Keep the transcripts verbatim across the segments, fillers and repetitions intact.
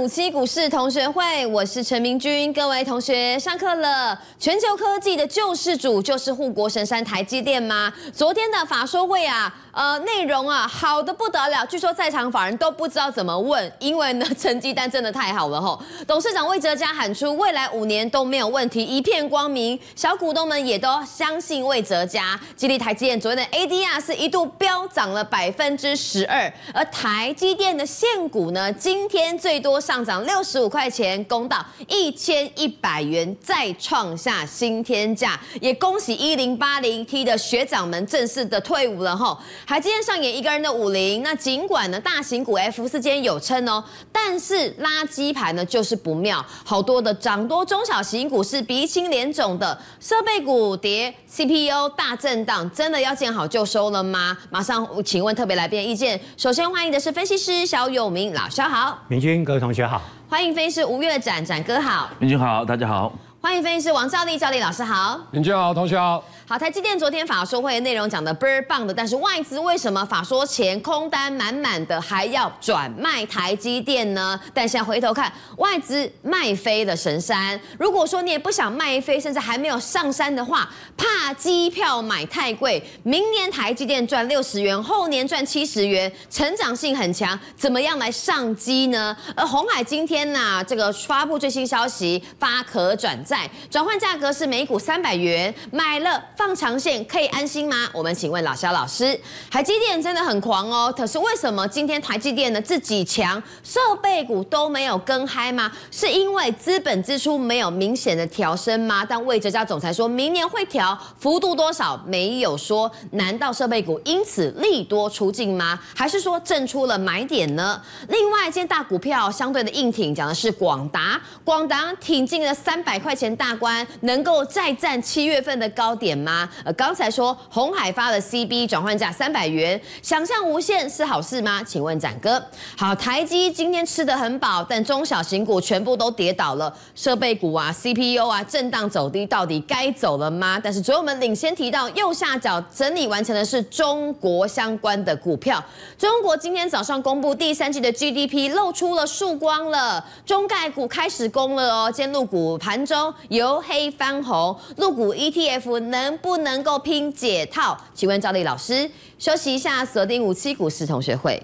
五七股市同学会，我是陈明君，各位同学上课了。全球科技的救世主就是护国神山台积电吗？昨天的法说会啊，呃，内容啊好的不得了，据说在场法人都不知道怎么问，因为呢成绩单真的太好了吼。董事长魏哲家喊出未来五年都没有问题，一片光明，小股东们也都相信魏哲家，激励台积电昨天的 A D R 是一度飙涨了百分之十二，而台积电的现股呢，今天最多上涨六十五块钱，攻到一千一百元，再创下新天价。也恭喜一零八零 T 的学长们正式的退伍了吼。台积电上演一个人的五零，那尽管呢大型股 F 四今天有撑哦，但是垃圾盘呢就是不妙，好多的涨多中小型股是鼻青脸肿的，设备股跌 ，C P U 大震荡，真的要见好就收了吗？马上请问特别来宾的意见。首先欢迎的是分析师小有明老肖好， 明君各位同学好， 欢迎分析师吴月展展哥好， 明君好，大家好， 欢迎分析师王兆立兆立老师好， 明君好，同学好。 好，台积电昨天法说会的内容讲的倍儿棒的，但是外资为什么法说前空单满满的还要转卖台积电呢？但现在回头看，外资卖飞了神山。如果说你也不想卖飞，甚至还没有上山的话，怕机票买太贵，明年台积电赚六十元，后年赚七十元，成长性很强，怎么样来上机呢？而鸿海今天呐、啊，这个发布最新消息，发可转债，转换价格是每股三百元，买了。放长线可以安心吗？我们请问老肖老师，台积电真的很狂哦，可是为什么今天台积电呢自己强，设备股都没有跟嗨吗？是因为资本支出没有明显的调升吗？但魏哲家总裁说明年会调，幅度多少没有说，难道设备股因此利多出尽吗？还是说震出了买点呢？另外，今天大股票相对的硬挺，讲的是广达，广达挺进了三百块钱大关，能够再战七月份的高点吗？呃，刚才说鸿海发的 C B 转换价三百元，想象无限是好事吗？请问展哥。好，台积今天吃得很饱，但中小型股全部都跌倒了，设备股啊、C P U 啊震荡走低，到底该走了吗？但是昨天我们领先提到右下角整理完成的是中国相关的股票，中国今天早上公布第三季的 G D P 露出了曙光了，中概股开始攻了哦，今天陆股盘中由黑翻红，陆股 E T F 能不能够拼解套？请问赵丽老师，休息一下，锁定五七股市同学会。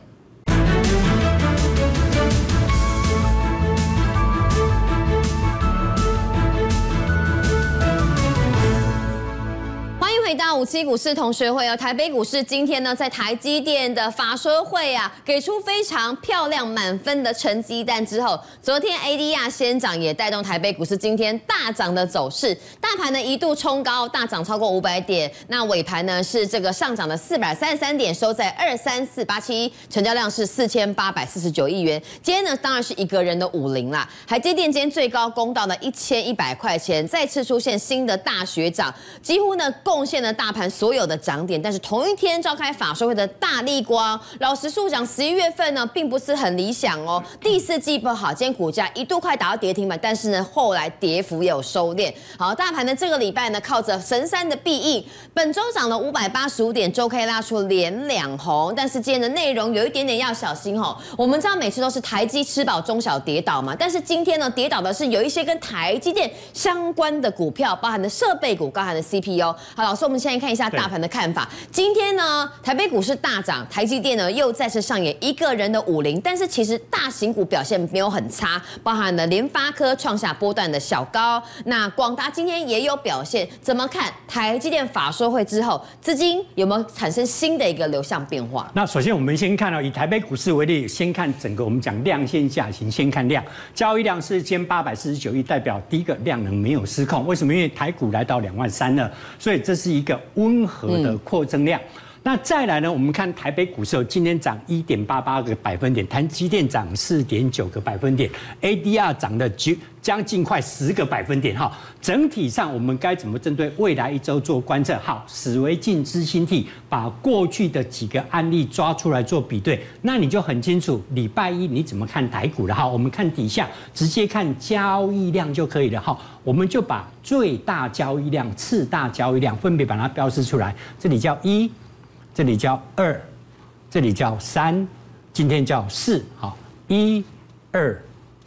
回到五七股市同学会哦，台北股市今天呢，在台积电的法说会啊，给出非常漂亮满分的成绩单之后，昨天 A D R 先涨，也带动台北股市今天大涨的走势。大盘呢一度冲高，大涨超过五百点，那尾盘呢是这个上涨了四百三十三点，收在二三四八七，成交量是四千八百四十九亿元。今天呢当然是一个人的五零啦，台积电今天最高攻到了一千一百块钱，再次出现新的大学长，几乎呢贡献了大盘所有的涨点，但是同一天召开法说会的大立光，老实说讲，十一月份呢并不是很理想哦，第四季不好，今天股价一度快打到跌停板，但是呢后来跌幅也有收敛。好，大盘呢这个礼拜呢靠着神山的必应，本周涨了五百八十五点，周 K 拉出连两红，但是今天的内容有一点点要小心哦。我们知道每次都是台积吃饱中小跌倒嘛，但是今天呢跌倒的是有一些跟台积电相关的股票，包含的设备股，包含的 C P U。好，老师，我们现在看一下大盘的看法。今天呢，台北股市大涨，台积电呢又再次上演一个人的五零，但是其实大型股表现没有很差，包含了联发科创下波段的小高，那广达今天也有表现。怎么看台积电法说会之后，资金有没有产生新的一个流向变化？ 那首先我们先看到以台北股市为例，先看整个我们讲量线下行，先看量，交易量是一千八百四十九亿，代表第一个量能没有失控。为什么？因为台股来到两万三了，所以这是一个温和的扩增量。嗯，那再来呢？我们看台北股市，今天涨一点八八个百分点，台积电涨四点九个百分点 ，A D R 涨了将近快十个百分点哈。整体上，我们该怎么针对未来一周做观测？好，史为镜知兴替，把过去的几个案例抓出来做比对，那你就很清楚，礼拜一你怎么看台股了哈？我们看底下，直接看交易量就可以了哈。我们就把最大交易量、次大交易量分别把它标示出来，这里叫一。这里叫二，这里叫三，今天叫四，好，一、二、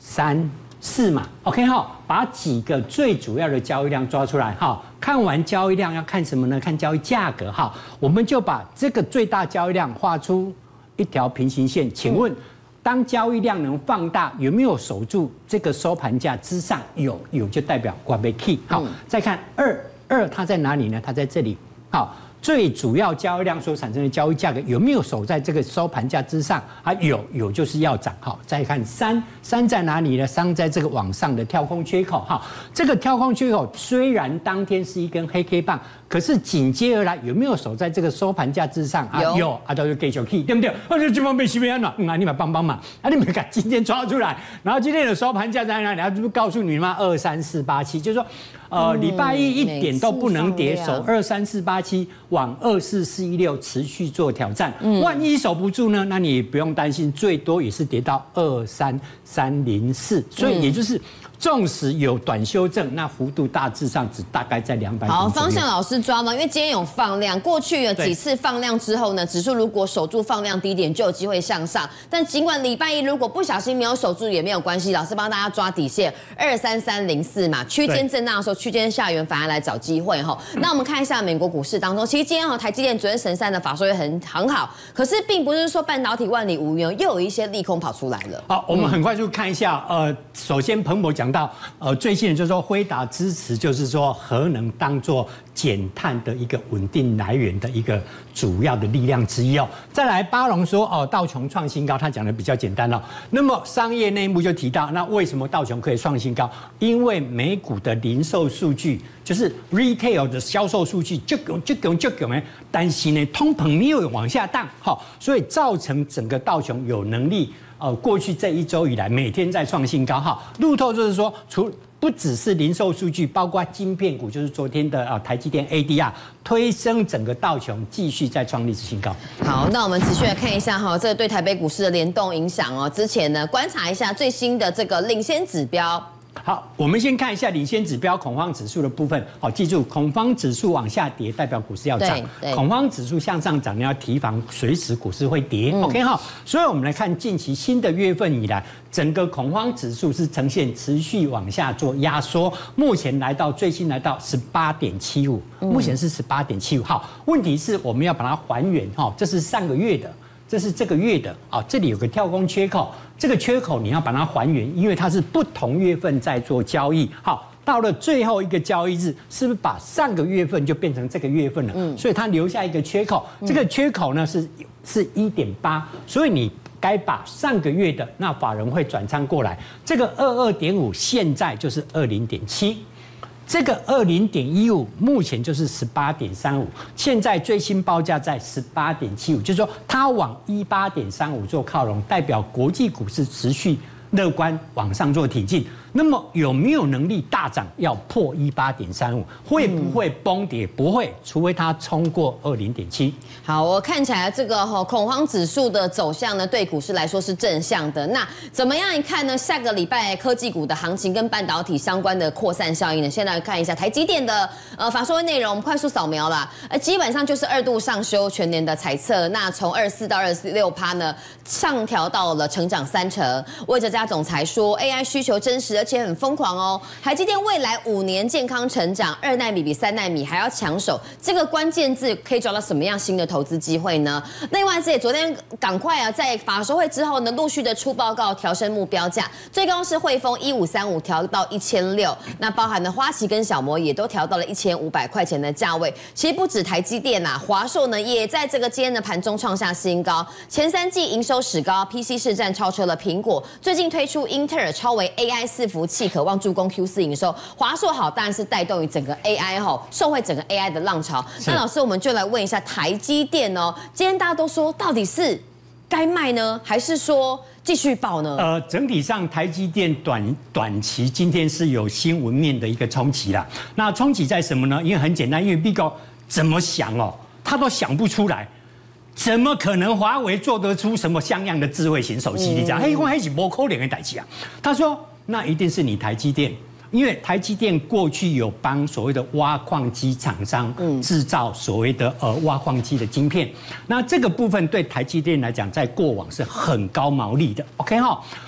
三、四嘛 ，OK 哈，把几个最主要的交易量抓出来哈。看完交易量要看什么呢？看交易价格哈。我们就把这个最大交易量画出一条平行线。请问，当交易量能放大，有没有守住这个收盘价之上？有，有就代表挂被 key。好，再看二，二它在哪里呢？它在这里。好。最主要交易量所产生的交易价格有没有守在这个收盘价之上？啊，有，有就是要涨。好，再看三，三在哪里呢？三在这个往上的跳空缺口。哈，这个跳空缺口虽然当天是一根黑 K 棒，可是紧接而来有没有守在这个收盘价之上？啊，有，啊，都是继续去，对不对？啊，就这方面是不是安怎？嗯啊，你们帮帮忙，啊，你们把今天抓出来，然后今天的收盘价在哪里？然后就告诉你吗？二三四八七，就是说。呃，礼拜一一点都不能跌，守二三四八七往二四四一六持续做挑战。万一守不住呢，那你不用担心，最多也是跌到二三三零四。所以也就是，纵使有短修正，那幅度大致上只大概在两百。 好，方向老师抓吗？因为今天有放量，过去有几次放量之后呢，指数如果守住放量低点，就有机会向上。但尽管礼拜一如果不小心没有守住也没有关系，老师帮大家抓底线二三三零四嘛，区间震荡的时候。区间下缘反而来找机会哈，那我们看一下美国股市当中，其实今天哈台积电昨天神山的法说会很很好，可是并不是说半导体万里无云，又有一些利空跑出来了。 好，我们很快速看一下，呃，首先彭博讲到，呃，最近就是说辉达支持，就是说核能当作减碳的一个稳定来源的一个主要的力量之一哦。再来，巴龙说哦，道琼创新高，他讲的比较简单哦。那么商业内幕就提到，那为什么道琼可以创新高？因为美股的零售数据就是 retail 的销售数据就就就就就哎，但是呢，通膨没有往下荡，好，所以造成整个道琼有能力，呃，过去这一周以来每天在创新高哈。路透就是说，除不只是零售数据，包括晶片股，就是昨天的啊台积电 A D R 推升整个道琼继续再创历史新高。 好，那我们持续来看一下哈，这个对台北股市的联动影响哦。之前呢，观察一下最新的这个领先指标。 好，我们先看一下领先指标恐慌指数的部分。好，记住，恐慌指数往下跌，代表股市要涨；恐慌指数向上涨，你要提防随时股市会跌。嗯、OK 哈，所以我们来看近期新的月份以来，整个恐慌指数是呈现持续往下做压缩，目前来到最新来到十八点七五，目前是十八点七五。好，问题是我们要把它还原哈，这是上个月的。这是这个月的啊，这里有个跳空缺口，这个缺口你要把它还原，因为它是不同月份在做交易。好，到了最后一个交易日，是不是把上个月份就变成这个月份了？嗯，所以它留下一个缺口，这个缺口呢是是一点八，所以你该把上个月的那法人会转仓过来，这个二二点五现在就是二零点七。这个二零点一五目前就是十八点三五，现在最新报价在十八点七五，就是说它往一八点三五做靠拢，代表国际股市持续乐观往上做挺进。那么有没有能力大涨？要破一八点三五，会不会崩跌？不会，除非它冲过二零点七。 好，我看起来这个哈恐慌指数的走向呢，对股市来说是正向的。那怎么样一看呢？下个礼拜科技股的行情跟半导体相关的扩散效应呢？先来看一下台积电的呃法说会内容，我们快速扫描啦。呃，基本上就是二度上修全年的财测，那从二四到二十六趴呢，上调到了成长三成。魏哲家总裁说 ，A I 需求真实，而且很疯狂哦。台积电未来五年健康成长，二奈米比三奈米还要抢手，这个关键字可以找到什么样新的投资机会呢？另外，这也昨天赶快啊，在法说会之后呢，陆续的出报告调升目标价，最高是汇丰一五三五调到一千六，那包含的花旗跟小摩也都调到了一千五百块钱的价位。其实不止台积电呐，华硕呢也在这个今天的盘中创下新高，前三季营收史高 ，P C 市占超车了苹果，最近推出英特尔超微 A I 伺服器，渴望助攻 Q 四营收。华硕好，当然是带动于整个 A I 吼，受惠整个 A I 的浪潮。那老师，我们就来问一下台积电哦，今天大家都说到底是该卖呢，还是说继续爆呢？ 呃，整体上台积电短短期今天是有新闻面的一个冲击啦。那冲击在什么呢？因为很简单，因为 Bigo 怎么想哦，他都想不出来。怎么可能华为做得出什么像样的智慧型手机？你讲，嘿，我还是不可能的代志啊。他说，那一定是你台积电，因为台积电过去有帮所谓的挖矿机厂商制造所谓的呃挖矿机的晶片，那这个部分对台积电来讲，在过往是很高毛利的。OK 哈，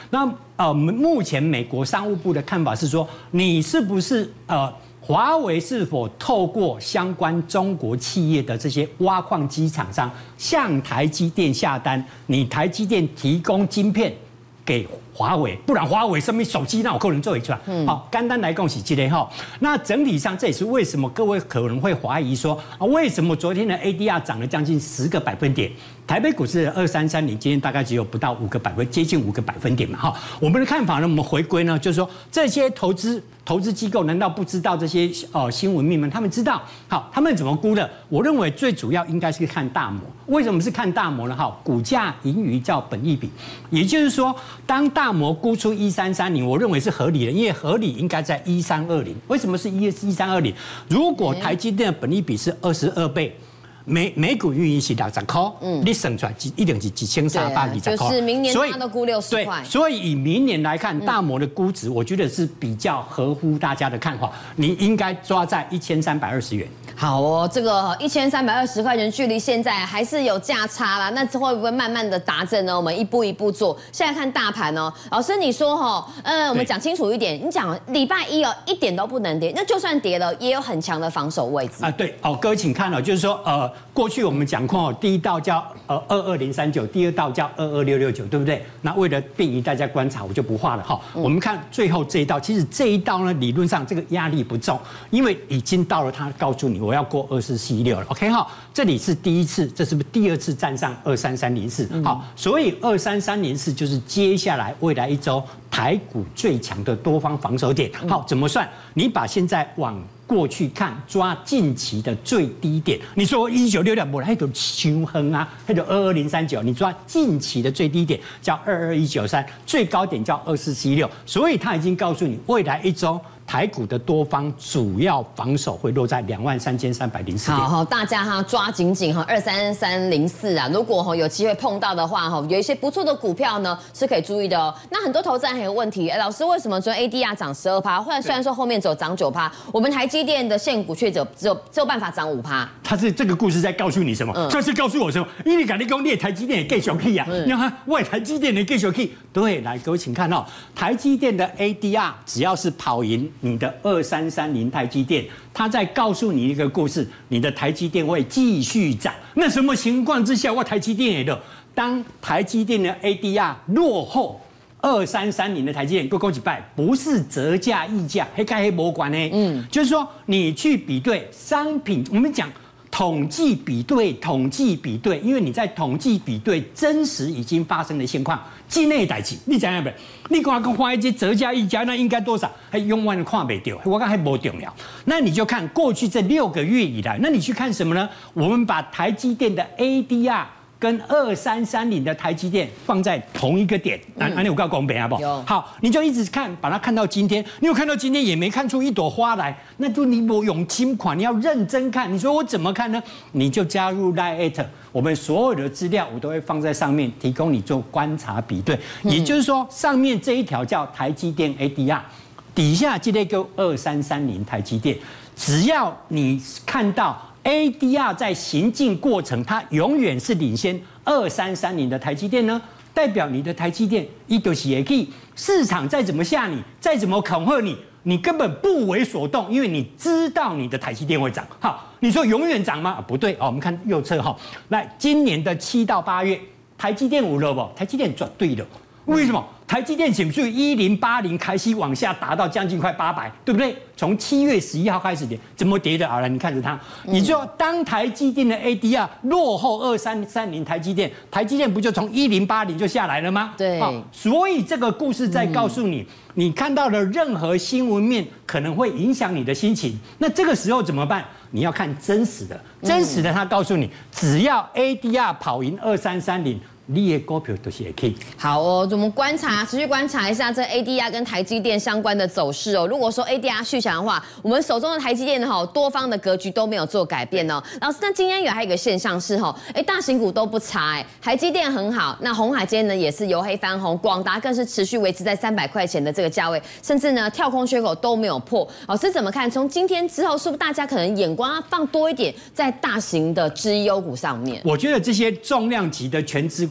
那呃，目前美国商务部的看法是说，你是不是呃？华为是否透过相关中国企业的这些挖矿机厂商向台积电下单？你台积电提供晶片给华为，不然华为什么手机那我可能做一出来？嗯，好，简单来讲是这类哈。那整体上这也是为什么各位可能会怀疑说啊，为什么昨天的 A D R 涨了将近十个百分点？台北股市的二三三零今天大概只有不到五个百分，接近五个百分点嘛哈。我们的看法呢，我们回归呢，就是说这些投资。投资机构难道不知道这些呃新闻面吗？他们知道，好，他们怎么估的？我认为最主要应该是看大摩。为什么是看大摩呢？哈，股价盈余叫本益比，也就是说，当大摩估出一三三零，我认为是合理的，因为合理应该在一三二零。为什么是一一三二零？如果台积电的本益比是二十二倍。每每股运营是六十块，嗯，你算出来一定是几千三百二十块， 就是明年它都估六十块。 所以以明年来看，大摩的估值，我觉得是比较合乎大家的看法，你应该抓在一千三百二十元。 好哦，这个一千三百二十块钱距离现在还是有价差啦，那会不会慢慢的达阵呢？我们一步一步做。现在看大盘哦，老师你说哈，呃，我们讲清楚一点，你讲礼拜一哦，一点都不能跌，那就算跌了，也有很强的防守位置啊。对哦，各位请看哦，就是说呃。过去我们讲过，第一道叫呃二二零三九，第二道叫二二六六九，对不对？那为了便于大家观察，我就不画了哈。嗯、我们看最后这一道，其实这一道呢，理论上这个压力不重，因为已经到了他告诉你我要过二四七六了 ，OK 哈。这里是第一次，这是不是第二次站上二三三零四？好，所以二三三零四就是接下来未来一周台股最强的多方防守点。好，怎么算？你把现在往过去看，抓近期的最低点。你说一九六六，我那个凶狠啊，那个二二零三九，你抓近期的最低点叫二二一九三，最高点叫二四七六，所以他已经告诉你，未来一周台股的多方主要防守会落在两万三千三百零四点。 好，大家哈抓紧紧哈，二三三零四啊，如果哈有机会碰到的话哈，有一些不错的股票呢是可以注意的哦。那很多投资人还有问题，哎，老师为什么昨天 A D R 涨十二趴，后来虽然说后面只有涨九趴，我们台积电的现股却只有只有只有办法涨五趴。 他是这个故事在告诉你什么？嗯、这是告诉我什么？因为你讲你台积电也继续起啊，你看我台积电也继续起。对，来各位请看哦，台积电的 A D R 只要是跑赢你的二三三零台积电，他在告诉你一个故事，你的台积电会继续涨。那什么情况之下我台积电也的？当台积电的 A D R 落后二三三零的台积电，各位几拜，不是折价溢价，黑开黑没关呢。嗯，就是说你去比对商品，我们讲。统计比对，统计比对，因为你在统计比对真实已经发生的现况，境内代志，你知影不？你讲讲花一些折价溢价，那应该多少？还永远看不到，我讲还不重要。那你就看过去这六个月以来，那你去看什么呢？我们把台积电的 A D R。跟二三三零的台积电放在同一个点，那那你有告公平好不好？好，你就一直看，把它看到今天。你有看到今天也没看出一朵花来，那就你没用心款，你要认真看。你说我怎么看呢？你就加入 Line， 我们所有的资料我都会放在上面，提供你做观察比对。也就是说，上面这一条叫台积电 A D R， 底下这个叫二三三零台积电，只要你看到。A D R 在行进过程，它永远是领先二三三零的台积电呢，代表你的台积电一就是也可以，市场再怎么吓你，再怎么恐吓你，你根本不为所动，因为你知道你的台积电会涨。好，你说永远涨吗？啊、不对哦，我们看右侧哈，来，今年的七到八月，台积电有了不？台积电绝对的，为什么？台积电指数一零八零开始往下达到将近快八百，对不对？从七月十一号开始跌，怎么跌的？好了，你看着它，你就当台积电的 A D R 落后二三三零台积电，台积电不就从一零八零就下来了吗？ 对， 哦，所以这个故事在告诉你，嗯、你看到的任何新闻面可能会影响你的心情。那这个时候怎么办？你要看真实的，真实的，他告诉你，只要 A D R 跑赢二三三零。你的股票都是可以。 好哦，我们观察，持续观察一下这 A D R 跟台积电相关的走势哦。如果说 A D R 续强的话，我们手中的台积电哈，多方的格局都没有做改变哦。老师，那今天有还有一个现象是哈，哎，大型股都不差哎，台积电很好，那鸿海今天呢也是由黑翻红，广达更是持续维持在三百块钱的这个价位，甚至呢跳空缺口都没有破。老师怎么看？从今天之后，是不是大家可能眼光要放多一点在大型的绩优股上面？ 我觉得这些重量级的全资股。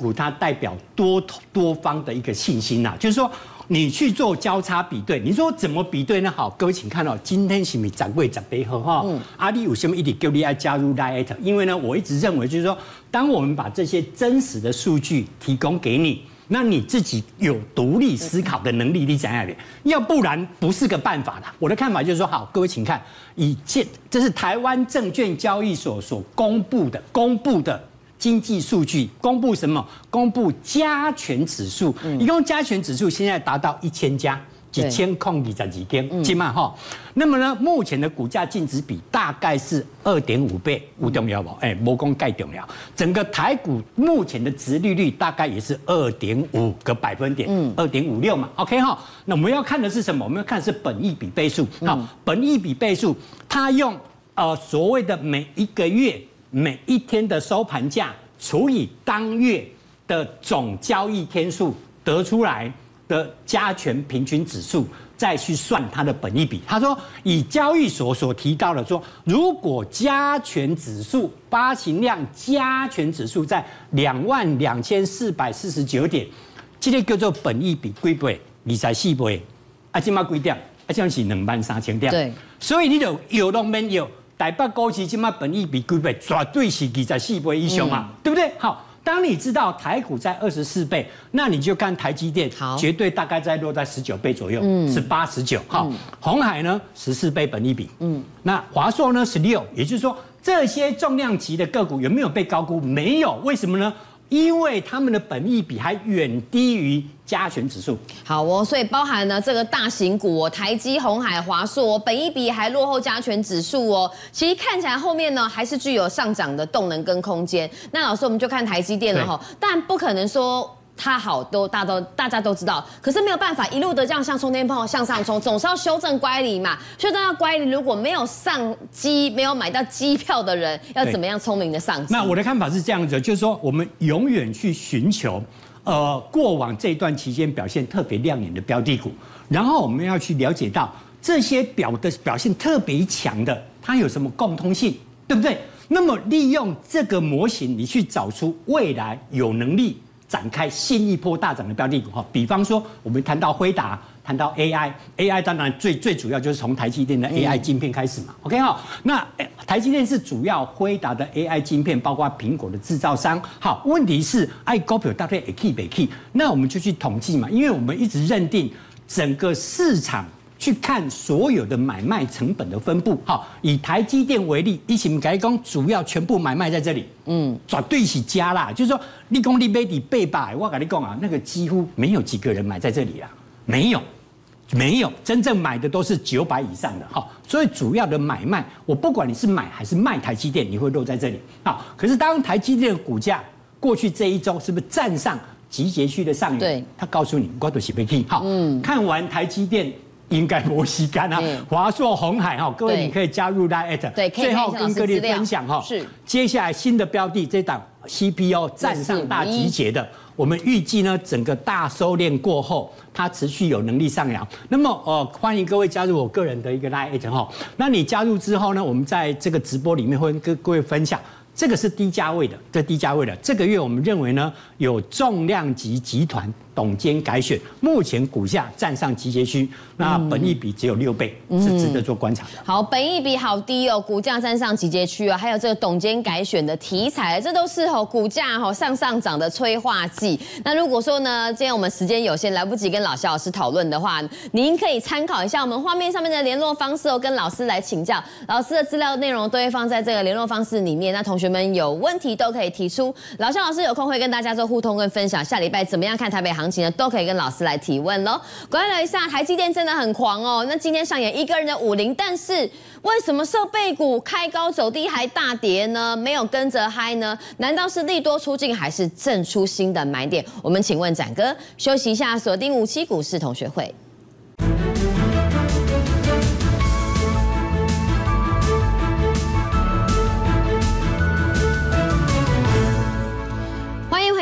股它代表多多方的一个信心呐、啊，就是说你去做交叉比对，你说怎么比对呢？好，各位请看到、哦、今天是不是十月十八号哈？嗯，阿里有什么一点叫你爱加入 Lite？ 因为呢，我一直认为就是说，当我们把这些真实的数据提供给你。那你自己有独立思考的能力，你讲下来，要不然不是个办法啦。我的看法就是说，好，各位请看，以现这是台湾证券交易所所公布的公布的经济数据，公布什么？公布加权指数，一共加权指数现在达到一千家。几千空二十二间，起码哈。那么呢，目前的股价净值比大概是二点五倍，有重要不？哎，没讲盖重要。整个台股目前的殖利率大概也是二点五个百分点，嗯，二点五六嘛。OK 哈。那我们要看的是什么？我们要看的是本益比倍数。好，本益比倍数，它用呃所谓的每一个月每一天的收盘价除以当月的总交易天数得出来的加权平均指数，再去算它的本益比。他说，以交易所所提到的说，如果加权指数发行量加权指数在两万两千四百四十九点，这个叫做本益比几倍？二十四倍。啊，今嘛几点？啊，这样是两万三千点。对，所以你就有都没有，台北股市今嘛本益比几倍？绝对是二十四倍以上嘛，嗯、对不对？好。当你知道台股在二十四倍，那你就看台积电，绝对大概在落在十九倍左右，十八、十九。好，鸿海呢十四倍本益比，嗯，那华硕呢十六，也就是说这些重量级的个股有没有被高估？没有，为什么呢？因为他们的本益比还远低于加权指数。 好哦，所以包含了这个大型股哦，台积、鸿海、华硕、哦，本益比还落后加权指数哦。其实看起来后面呢还是具有上涨的动能跟空间。那老师我们就看台积电了哈，但不可能说。它好都大都大家都知道，可是没有办法一路的这样像冲天炮向上冲，总是要修正乖离嘛。修正到乖离，如果没有上机、没有买到机票的人，要怎么样聪明的上机？ 那我的看法是这样子，就是说我们永远去寻求，呃，过往这一段期间表现特别亮眼的标的股，然后我们要去了解到这些表的表现特别强的，它有什么共通性，对不对？那么利用这个模型，你去找出未来有能力展开新一波大涨的标的股哈，比方说我们谈到辉达，谈到 A I，A I 当然最最主要就是从台积电的 A I 晶片开始嘛。嗯、OK 哈，那台积电是主要辉达的 A I 晶片，包括苹果的制造商。好，问题是爱股票大概也 key 不 key， 那我们就去统计嘛，因为我们一直认定整个市场。去看所有的买卖成本的分布，好，以台积电为例，一起改工主要全部买卖在这里，嗯，绝对是加啦，就是说，你讲你买底八百，我跟你讲啊，那个几乎没有几个人买在这里啦，没有，没有，真正买的都是九百以上的，好，所以主要的买卖，我不管你是买还是卖台积电，你会落在这里，好，可是当台积电的股价过去这一周是不是站上集结区的上沿？对，他告诉你，我都是被 key， 好，嗯，看完台积电。应该没时间啊！华硕、鸿海哈，各位你可以加入 Lite， 对，最后跟各位分享哈，是接下来新的标的这档 C P O 站上大集结的，我们预计呢整个大收敛过后，它持续有能力上扬。那么呃，欢迎各位加入我个人的一个 Lite 哈，那你加入之后呢，我们在这个直播里面会跟各位分享。这个是低价位的，这低价位的，这个月我们认为呢，有重量级集团董监改选，目前股价站上集结区，那本益比只有六倍，嗯、是值得做观察的。 好，本益比好低哦，股价站上集结区哦，还有这个董监改选的题材，这都是哦股价哦上上涨的催化剂。那如果说呢，今天我们时间有限，来不及跟老肖老师讨论的话，您可以参考一下我们画面上面的联络方式哦，跟老师来请教，老师的资料内容都会放在这个联络方式里面。那同学们有问题都可以提出，老肖老师有空会跟大家做互动跟分享。下礼拜怎么样看台北行情呢？都可以跟老师来提问喽。观察一下，台积电真的很狂哦。那今天上演一个人的武林，但是为什么设备股开高走低还大跌呢？没有跟着嗨呢？难道是利多出尽，还是正出新的买点？我们请问展哥，休息一下，锁定五期股市同学会。回到五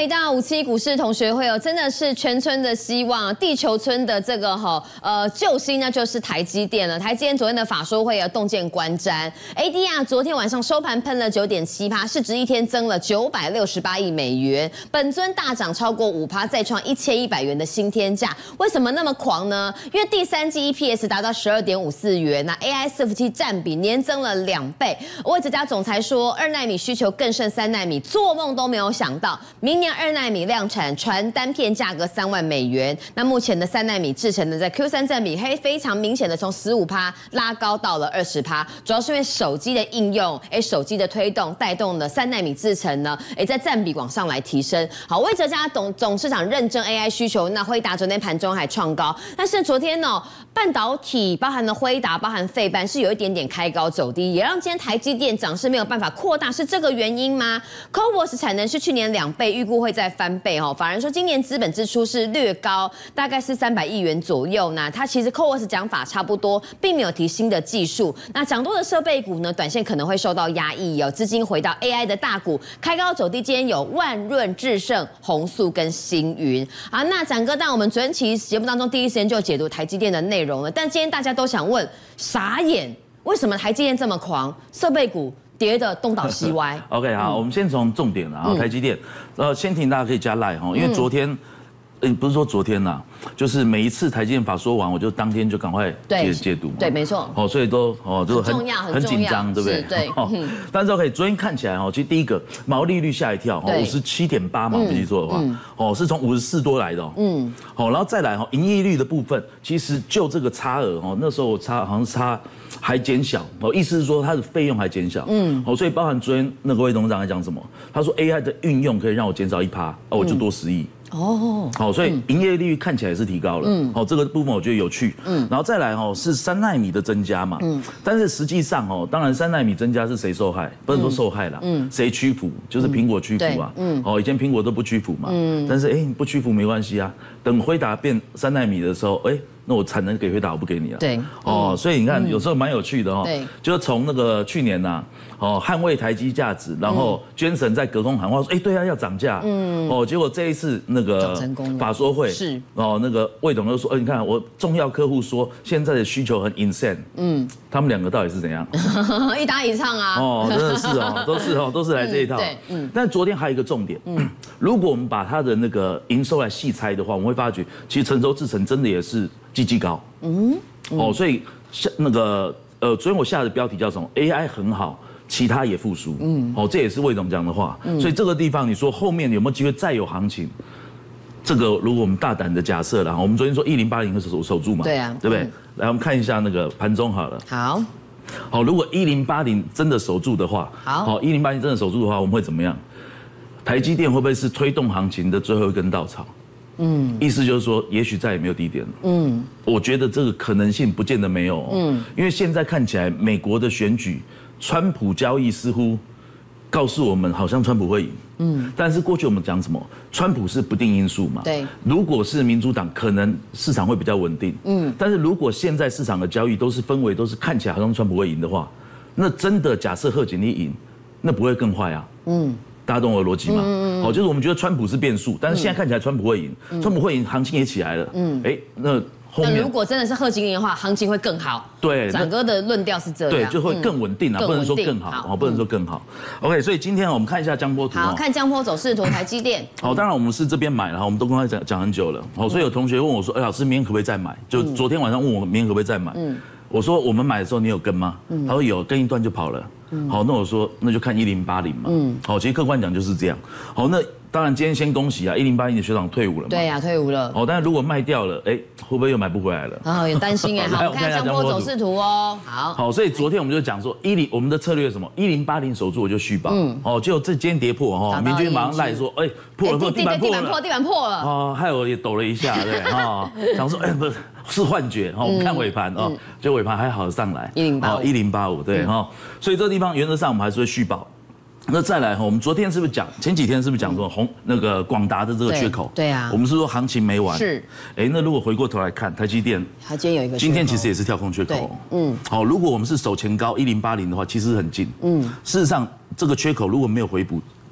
七股市同学会哦，真的是全村的希望，地球村的这个哈呃救星呢就是台积电了。台积电昨天的法说会啊洞见观瞻 ，A D R 昨天晚上收盘喷了九点七趴，市值一天增了九百六十八亿美元，本尊大涨超过五趴，再创一千一百元的新天价。为什么那么狂呢？因为第三季 E P S 达到十二点五四元，那 A I 伺服器占比年增了两倍。魏哲家总裁说，二奈米需求更胜三奈米，做梦都没有想到，明年二奈米量产，传单片价格三万美元。那目前的三奈米制程的在 Q 三占比，嘿，非常明显的从十五趴拉高到了二十趴，主要是因为手机的应用，哎，手机的推动带动了三奈米制程呢，哎，在占比往上来提升。好，魏哲家董董事长认证 A I 需求，那辉达昨天盘中还创高，但是昨天呢、哦，半导体包含了辉达，包含费半是有一点点开高走低，也让今天台积电涨势没有办法扩大，是这个原因吗 ？C O V O S 产能是去年两倍，预估会再翻倍哦。法人说今年资本支出是略高，大概是三百亿元左右。那它其实 C O V O S 讲法差不多，并没有提新的技术。那涨多的设备股呢，短线可能会受到压抑哦，资金回到 A I 的大股，开高走低。今天有万润、智胜、宏塑跟星云。好，那展哥，但我们昨天其实节目当中第一时间就解读台积电的内容了，但今天大家都想问，傻眼，为什么台积电这么狂？设备股跌得东倒西歪。 OK， 好，嗯、我们先从重点啊，台积电，呃，先提大家可以加 line 哈，因为昨天。嗯嗯，不是说昨天呐、啊，就是每一次台积电法说完，我就当天就赶快解解读嘛。 对，没错。 哦，所以都哦，就很很紧张，对不对？ 对。 哦，但是 OK， 昨天看起来哦，其实第一个毛利率吓一跳，哦，五十七点八嘛，我没记错的话，哦，是从五十四多来的哦。嗯。好，然后再来哈，营业率的部分，其实就这个差额哦，那时候差好像差还减小哦，意思是说它的费用还减小。嗯。哦，所以包含昨天那个魏董事长在讲什么？他说 A I 的运用可以让我减少一趴，哦，我就多十亿。哦，好，所以营业率看起来是提高了，嗯，好，这个部分我觉得有趣，嗯，然后再来哦是三奈米的增加嘛，嗯，但是实际上哦，当然三奈米增加是谁受害？不是说受害啦，嗯，谁屈服？就是苹果屈服啊，嗯，哦，以前苹果都不屈服嘛，嗯，但是哎，不屈服没关系啊，等辉达变三奈米的时候，哎。那我产能给辉达，我不给你了。 对， 哦，所以你看，有时候蛮有趣的哦。对，就是从那个去年呐，哦，捍卫台积价值，然后捐神在隔空喊话说，哎，对啊，要涨价。嗯，哦，结果这一次那个法说会是，哦，那个魏董又说，哎，你看我重要客户说现在的需求很 insane。嗯，他们两个到底是怎样？ 一搭一唱啊。 哦，真的是哦，都是哦，都是来这一套。对，嗯。但昨天还有一个重点，嗯，如果我们把它的那个营收来细拆的话，我们会发觉，其实成熟制程真的也是。积极高，嗯，哦，所以下那个呃，昨天我下的标题叫什么 ？A I 很好，其他也复苏，嗯，哦，这也是魏总讲的话，嗯，所以这个地方你说后面有没有机会再有行情？这个如果我们大胆的假设了，我们昨天说一零八零会守守住嘛， 对啊， 对不对？来，我们看一下那个盘中好了， 好， 好，如果一零八零真的守住的话， 好， 好，一零八零真的守住的话，我们会怎么样？台积电会不会是推动行情的最后一根稻草？嗯，意思就是说，也许再也没有低点了。嗯，我觉得这个可能性不见得没有。嗯，因为现在看起来，美国的选举，川普交易似乎告诉我们，好像川普会赢。嗯，但是过去我们讲什么？川普是不定因素嘛。 对。 如果是民主党，可能市场会比较稳定。嗯。但是如果现在市场的交易都是氛围都是看起来好像川普会赢的话，那真的假设贺锦丽赢，那不会更坏啊？嗯。大家懂我的逻辑吗？好，就是我们觉得川普是变数，但是现在看起来川普会赢，川普会赢，行情也起来了。嗯，哎，那后面如果真的是贺锦丽的话，行情会更好。 对， 展哥的论调是这样， 对，就会更稳定啊，不能说更好，哦，不能说更好。OK， 所以今天我们看一下江波图。 好，看江波走势图，台积电。 好，当然我们是这边买了，我们都跟他讲讲很久了。好，所以有同学问我说，哎，老师，明天可不可以再买？就昨天晚上问我明天可不可以再买？嗯。我说我们买的时候你有跟吗？他说有，跟一段就跑了。好，那我说那就看一零八零嘛。嗯，好，其实客观讲就是这样。好，那当然今天先恭喜啊，一零八零的学长退伍了嘛。 对呀，退伍了。 哦，但是如果卖掉了，哎，会不会又买不回来了？ 啊，有担心哎。好，我们看江波走势图哦。好。 好，所以昨天我们就讲说一零，我们的策略是什么？一零八零守住我就续保。嗯。哦，结果这今天跌破哈，明君马上赖说，哎，破了破地板破了。地板破， 地板破了。 哦，害我也抖了一下，对哈，想说哎不是。是幻觉哈，我们看尾盘哦，就尾盘还好上来一零八五一零八五对哈，所以这个地方原则上我们还是会续保。那再来哈，我们昨天是不是讲前几天是不是讲说红那个广达的这个缺口？ 对啊， 我们是说行情没完。 是， 哎，那如果回过头来看台积电， 它今天有一个， 今天其实也是跳空缺口。嗯，好，如果我们是守前高一零八零的话，其实很近。嗯，事实上这个缺口如果没有回补。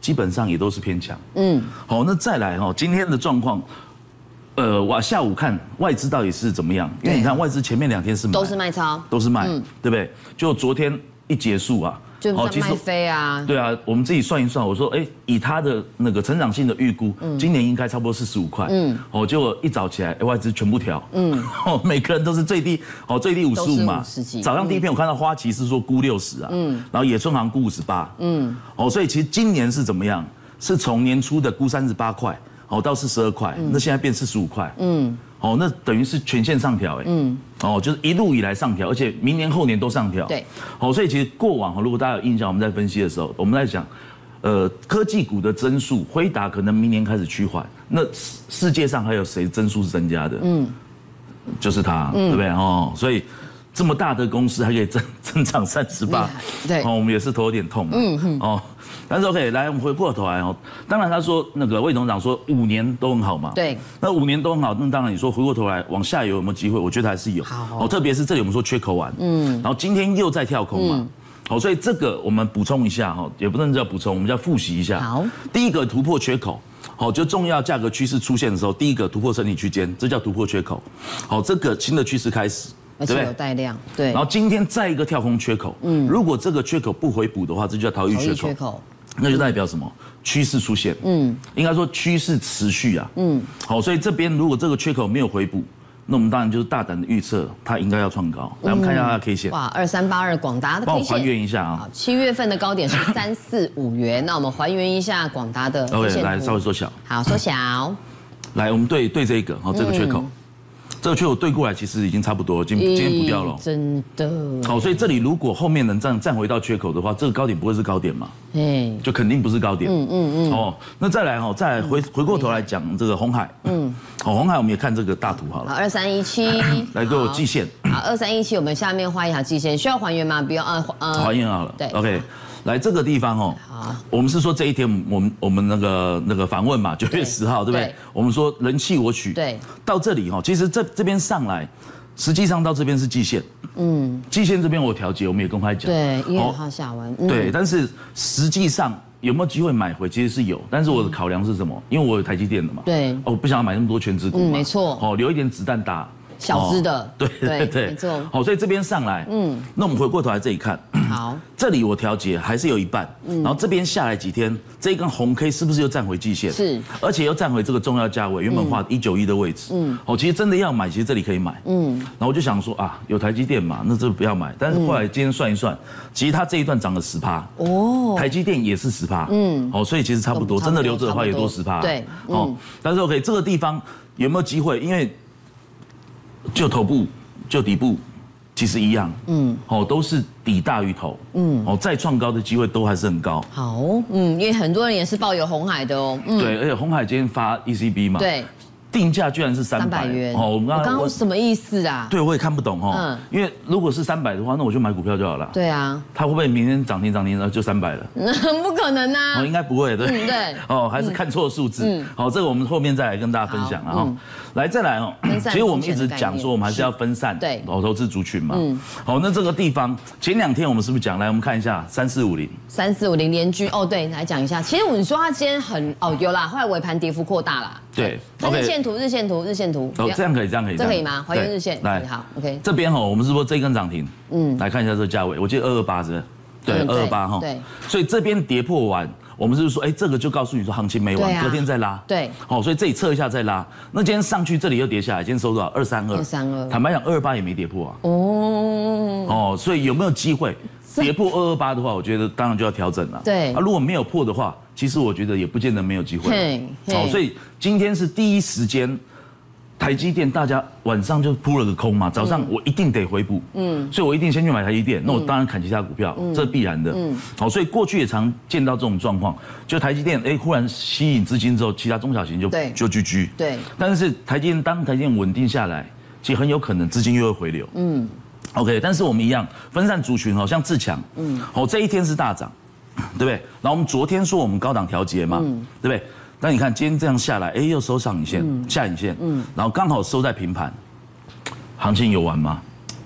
基本上也都是偏强。嗯，好，那再来哈，今天的状况。呃，我下午看外资到底是怎么样？因为你看外资前面两天是买都是卖超， 都是卖，对不对？就昨天一结束啊， 就在卖飞啊。对啊，我们自己算一算，我说，哎，以它的那个成长性的预估，今年应该差不多四十五块。嗯，哦，结果一早起来，外资全部调，嗯，哦，每个人都是最低，哦，最低五十五嘛。早上第一篇我看到花旗是说估六十啊，嗯，然后野村行估五十八，嗯，哦，所以其实今年是怎么样？是从年初的估三十八块。哦，到四十二块，那现在变四十五块，嗯，哦，那等于是全线上调，哎，嗯，哦，就是一路以来上调，而且明年后年都上调， 对， 哦，所以其实过往，如果大家有印象，我们在分析的时候，我们在讲，呃，科技股的增速，辉达可能明年开始趋缓，那世界上还有谁增速是增加的？嗯，就是它，对不对？哦，所以这么大的公司还可以增增长三十八，对，哦，我们也是头有点痛，嗯哼，哦。但是 OK， 来我们回过头来哦。当然他说那个魏董事长说五年都很好嘛， 对。 那五年都很好，那当然你说回过头来往下游有没有机会？我觉得还是有。好。哦，特别是这里我们说缺口完，嗯，然后今天又在跳空嘛，好，所以这个我们补充一下哈，也不能叫补充，我们叫复习一下。好。第一个突破缺口，好，就重要价格趋势出现的时候，第一个突破整理区间，这叫突破缺口。好，这个新的趋势开始。 而且有带量，对。 然后今天再一个跳空缺口，嗯，如果这个缺口不回补的话，这就叫逃逸缺口。缺口。那就代表什么？趋势出现，嗯，应该说趋势持续啊，嗯，好，所以这边如果这个缺口没有回补，那我们当然就是大胆的预测，它应该要创高。来，我们看一下它的 K 线。 哇，二三八二广达的 K 线， 帮我还原一下啊。 好，七月份的高点是三四五元，那我们还原一下广达的 K 线图。 OK， 来稍微缩小。 好，缩小。 来，我们对对这一个，好，这个缺口。这个缺口对过来其实已经差不多，今今天补掉了， 真的。 好，所以这里如果后面能站站回到缺口的话，这个高点不会是高点嘛？哎，就肯定不是高点。嗯嗯嗯。哦，那再来哈，再来回回过头来讲这个鸿海。嗯。好，鸿海我们也看这个大图好了。 好，二三一七。 来给我季线。 好，二三一七，我们下面画一条季线，需要还原吗？不用，呃呃。 还原好了。 对。 OK。来这个地方哦，好，我们是说这一天我们我们那个那个访问嘛，九月十号对不对？我们说人气我取， 对， 到这里哈，其实这这边上来，实际上到这边是季线，嗯，季线这边我调节，我们也公开讲， 对，一月号下弯， 对，但是实际上有没有机会买回，其实是有，但是我的考量是什么？因为我有台积电的嘛， 对， 我不想要买那么多全指股嘛， 没错， 哦，留一点子弹打。 小只的， 对对对， 没错。 好，所以这边上来，嗯，那我们回过头来这里看， 好， 这里我调节还是有一半，然后这边下来几天，这一根红 K 是不是又站回季线？ 是， 而且又站回这个重要价位，原本画一九一的位置，嗯，哦，其实真的要买，其实这里可以买，嗯，然后我就想说啊，有台积电嘛，那这不要买，但是后来今天算一算，其实它这一段涨了十趴，哦，台积电也是十趴，嗯，哦，所以其实差不多，真的留着的话也多十趴， 对， 哦，但是 OK 这个地方有没有机会？因为就头部就底部其实一样，嗯，哦，都是底大于头，嗯，哦，再创高的机会都还是很高。 好，嗯，因为很多人也是抱有鸿海的哦， 嗯，对，而且鸿海今天发 E C B 嘛， 对。 定价居然是三百元哦，我们刚刚什么意思啊？ 对，我也看不懂哦。嗯，因为如果是三百的话，那我就买股票就好了。 对啊， 它会不会明天涨停涨停，然后就三百了？ 不可能啊！ 哦，应该不会，对。 嗯，对。 哦，还是看错数字。嗯。好，这个我们后面再来跟大家分享了哈。来，再来哦。其实我们一直讲说，我们还是要分散对投资族群嘛。嗯。好，那这个地方前两天我们是不是讲？来，我们看一下三四五零。 三四五零联居哦，对，来讲一下。其实你说它今天很哦有啦，后来尾盘跌幅扩大啦。 对。 它日线图，日线图，日线。 哦，这样可以，这样可以， 这可以吗？还原日线，来，好 ，OK。 这边哦，我们是说这根涨停，嗯，来看一下这个价位，我记得二二八是，对，二二八哈，对。所以这边跌破完，我们是说，哎，这个就告诉你说行情没完，隔天再拉， 对。 好，所以这里测一下再拉。那今天上去，这里又跌下来，今天收多少？二三二，二三二。 坦白讲，二二八也没跌破啊。哦，哦，所以有没有机会跌破二二八的话，我觉得当然就要调整了。 对。 啊，如果没有破的话，其实我觉得也不见得没有机会。哦，所以今天是第一时间。台积电大家晚上就扑了个空嘛，早上我一定得回补，嗯，所以我一定先去买台积电，那我当然砍其他股票，这是必然的，嗯，好，所以过去也常见到这种状况，就台积电哎忽然吸引资金之后，其他中小型就就居居， 对， 但是台积电当台积电稳定下来，其实很有可能资金又会回流，嗯 ，OK， 但是我们一样分散族群，好像自强，嗯，好，这一天是大涨，对不对？然后我们昨天说我们高档调节嘛，对不对？那你看今天这样下来，哎，又收上影线、下影线，嗯，然后刚好收在平盘，行情有完吗？